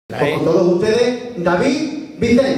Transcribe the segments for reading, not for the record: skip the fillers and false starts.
Con todos ustedes, David Vicente.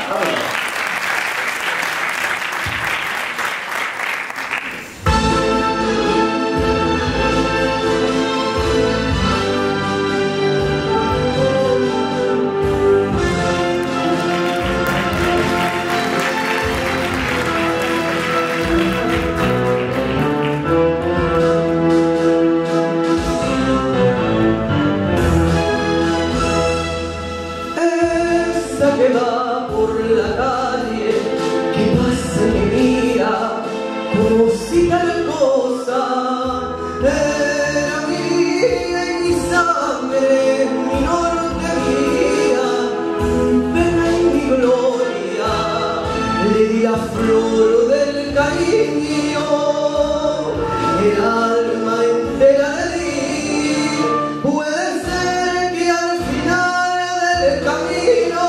Que va por la calle, que pasa y me mira como si tal cosa era mía y mi sangre, mi norte mía, mi pena y mi gloria, le di la flor del cariño, el alma entera le di. Puede ser que al final del camino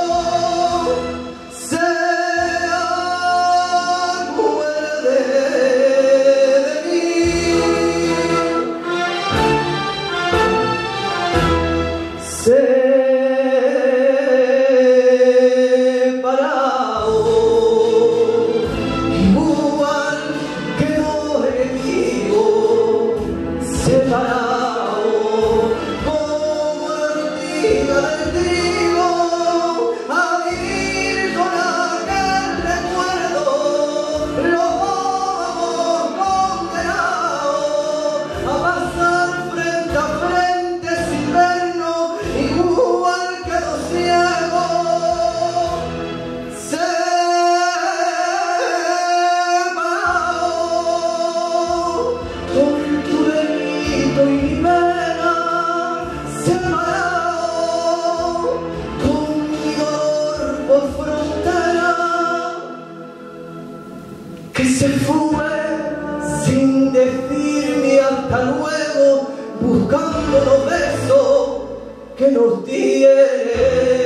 que se fue sin decirme hasta luego, buscando los besos que nos tiene.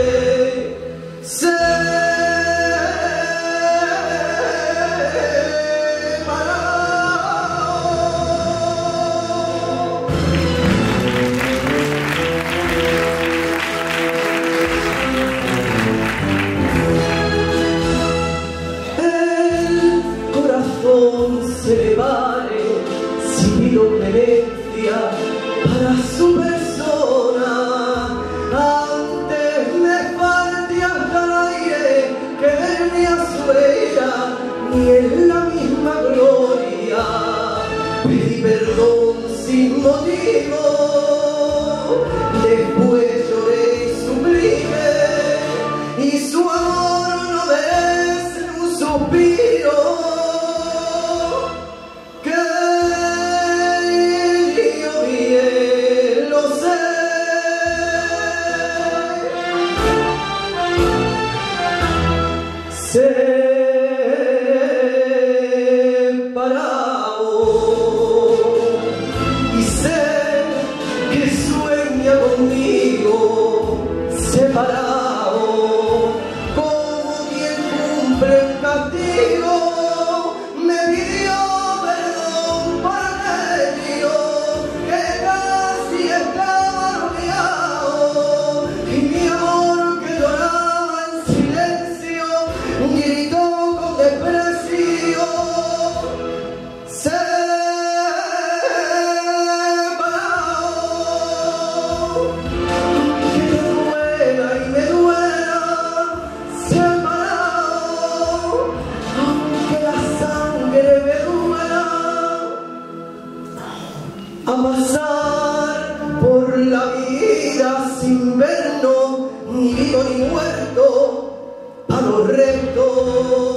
Se le vale si pido clemencia para su persona. Antes me falte hasta el aire que verme a su vera, ni en la misma gloria pedí perdón sin motivo. Después lloré y supliqué, y su amor no merece un suspiro. Y sé que sueña conmigo, separado, como quien cumple un castigo. Me pidió perdón por aquello que casi estaba rodeado, y mi amor que lloraba en silencio gritó con desprecio. A pasar por la vida sin vernos, ni vivo ni muerto, a los restos.